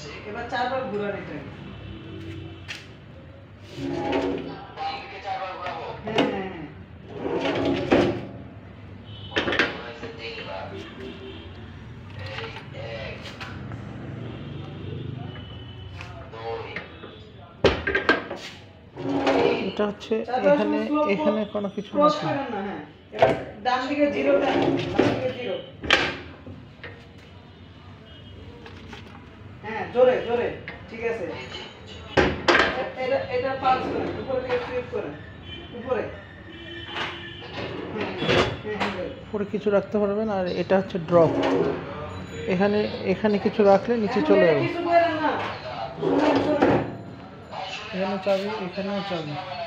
এবার চারবার ঘোরান এটা। হ্যাঁ হ্যাঁ হ্যাঁ। এটা হচ্ছে এখানে এখানে কোনো কিছু ক্রস আছে। করেন না। হ্যাঁ, এবার ডান দিকে জিরো দেন, ডান দিকে জিরো। হ্যাঁ, জোরে জোরে, ঠিক আছে। এটা এটা পালস করেন, উপরে দিকে সুইপ করেন, উপরে। হ্যাঁ হ্যাঁ হ্যাঁ। উপরে কিছু রাখতে পারবেন, আর এটা হচ্ছে ড্রপ। এখানে এখানে কিছু রাখলে নিচে এখন চলে এটা যাবে। কিছু করেন না, শুনেন শুনেন। এখানে চাবি, এখানেও চাবি।